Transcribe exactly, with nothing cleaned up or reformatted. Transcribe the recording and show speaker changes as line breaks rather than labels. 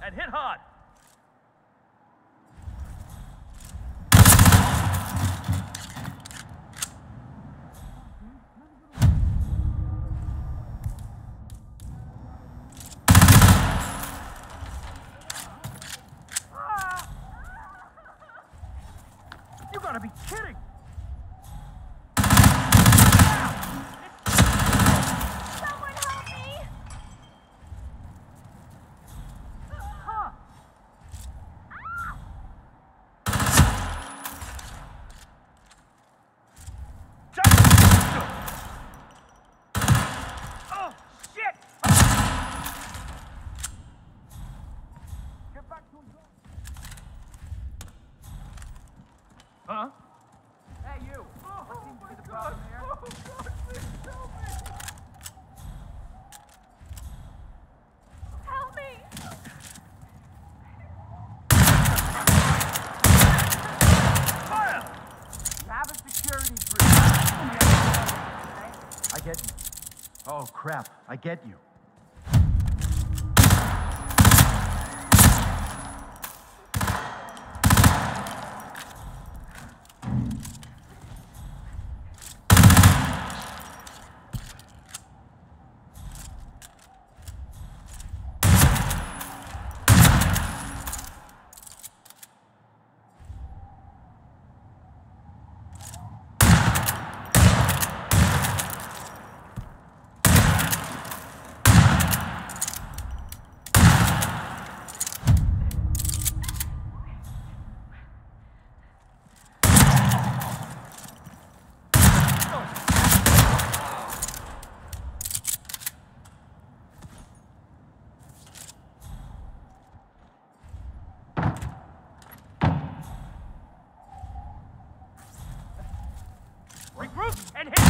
and hit hard. You gotta be kidding!
Someone help me!
Huh. Oh, shit! Get back to his gun. Huh?
Hey, you!
Oh,
What seems to
my
be the
God.
problem here?
Oh, God, please help me!
Help me!
Fire!
You have a security breach. I get you. Oh, crap. I get you.
Regroup and hit!